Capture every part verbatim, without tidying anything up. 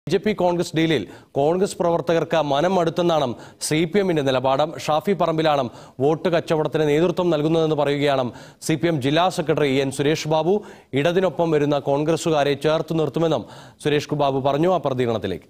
B J P Congress ഡീലിൽ കോൺഗ്രസ് പ്രവർത്തകർക്ക് മനം മടുത്തെന്നാണ് സി പി എമ്മിന്റെ നിലപാട്. ഷാഫി പറമ്പിലാണ് വോട്ട് കച്ചവടത്തിന് നേതൃത്വം നൽകുന്നതെന്ന് പറയുകയാണ് സി പി എം ജില്ലാ സെക്രട്ടറി എൻ സുരേഷ് ബാബു. ഇടതിനൊപ്പം വരുന്ന കോൺഗ്രസുകാരെ ചേർത്ത് നിർത്തുമെന്നും സുരേഷ് ബാബു പറഞ്ഞു. ആ പ്രതികരണത്തിലേക്ക്.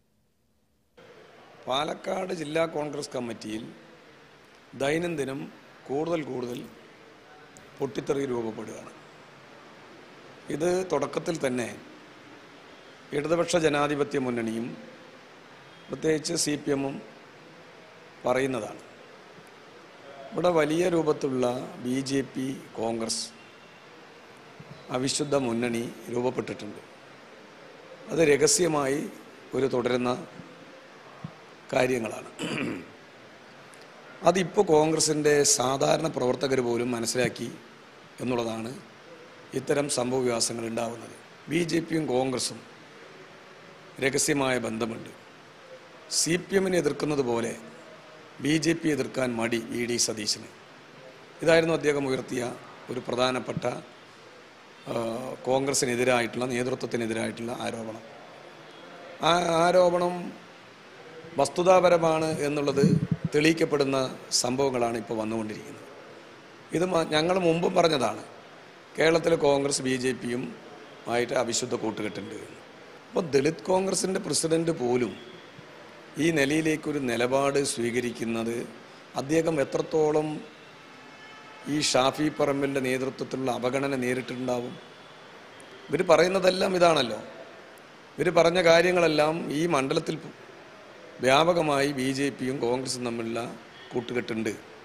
പാലക്കാട് ജില്ലാ കോൺഗ്രസ് കമ്മിറ്റിയിൽ ദൈനംദിനം കൂടുതൽ കൂടുതൽ പൊട്ടിത്തെറി രൂപപ്പെടുകയാണ്. ഇത് തുടക്കത്തിൽ തന്നെ ഇടതുപക്ഷ ജനാധിപത്യ മുന്നണിയും പ്രത്യേകിച്ച് സി പി എമ്മും പറയുന്നതാണ്. ഇവിടെ വലിയ രൂപത്തിലുള്ള ബി ജെ പി കോൺഗ്രസ് അവിശുദ്ധ മുന്നണി രൂപപ്പെട്ടിട്ടുണ്ട്. അത് രഹസ്യമായി ഒരു തുടരുന്ന കാര്യങ്ങളാണ്. അതിപ്പോൾ കോൺഗ്രസിൻ്റെ സാധാരണ പ്രവർത്തകർ പോലും മനസ്സിലാക്കി എന്നുള്ളതാണ് ഇത്തരം സംഭവ വികാസങ്ങൾ ഉണ്ടാകുന്നത്. ബി ജെ പിയും കോൺഗ്രസും രഹസ്യമായ ബന്ധമുണ്ട്. സി പി എമ്മിനെ എതിർക്കുന്നത് പോലെ ബി ജെ പി എതിർക്കാൻ മടി വി ഡി സതീശന്. ഇതായിരുന്നു അദ്ദേഹം ഉയർത്തിയ ഒരു പ്രധാനപ്പെട്ട കോൺഗ്രസിനെതിരായിട്ടുള്ള നേതൃത്വത്തിനെതിരായിട്ടുള്ള ആരോപണം. ആ ആരോപണം വസ്തുതാപരമാണ് എന്നുള്ളത് തെളിയിക്കപ്പെടുന്ന സംഭവങ്ങളാണ് ഇപ്പോൾ വന്നുകൊണ്ടിരിക്കുന്നത്. ഇത് ഞങ്ങൾ മുമ്പും പറഞ്ഞതാണ്. കേരളത്തിലെ കോൺഗ്രസ് ബി ജെ പിയും ആയിട്ട് അവിശുദ്ധ കൂട്ടുകെട്ടുണ്ട്. അപ്പോൾ ദളിത് കോൺഗ്രസിൻ്റെ പ്രസിഡന്റ് പോലും ഈ നിലയിലേക്കൊരു നിലപാട് സ്വീകരിക്കുന്നത് അദ്ദേഹം എത്രത്തോളം ഈ ഷാഫി പറമ്പിൻ്റെ നേതൃത്വത്തിലുള്ള അവഗണന നേരിട്ടുണ്ടാവും. ഇവർ പറയുന്നതെല്ലാം ഇതാണല്ലോ. ഇവർ പറഞ്ഞ കാര്യങ്ങളെല്ലാം ഈ മണ്ഡലത്തിൽ വ്യാപകമായി ബി ജെ പിയും കോൺഗ്രസും തമ്മിലുള്ള കൂട്ടുകെട്ടുണ്ട്.